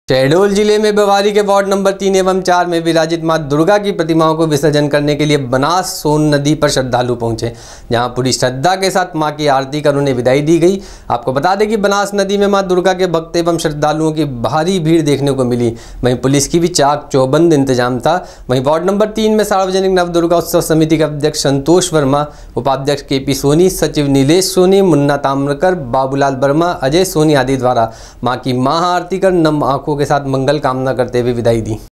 शहडोल जिले में भिवाड़ी के वार्ड नंबर 3 एवं 4 में विराजित मां दुर्गा की प्रतिमाओं को विसर्जन करने के लिए बनास सोन नदी पर श्रद्धालु पहुंचे, जहां पूरी श्रद्धा के साथ मां की आरती कर उन्हें विदाई दी गई। आपको बता दें कि बनास नदी में मां दुर्गा के भक्त एवं श्रद्धालुओं की भारी भीड़ देखने को मिली। वहीं पुलिस की भी चाक चौबंद इंतजाम था। वहीं वार्ड नंबर 3 में सार्वजनिक नव दुर्गा उत्सव समिति के अध्यक्ष संतोष वर्मा, उपाध्यक्ष KP सोनी, सचिव नीलेश सोनी, मुन्ना ताम्रकर, बाबूलाल वर्मा, अजय सोनी आदि द्वारा मां की महाआरती कर नम आंखों के साथ मंगल कामना करते हुए विदाई दी।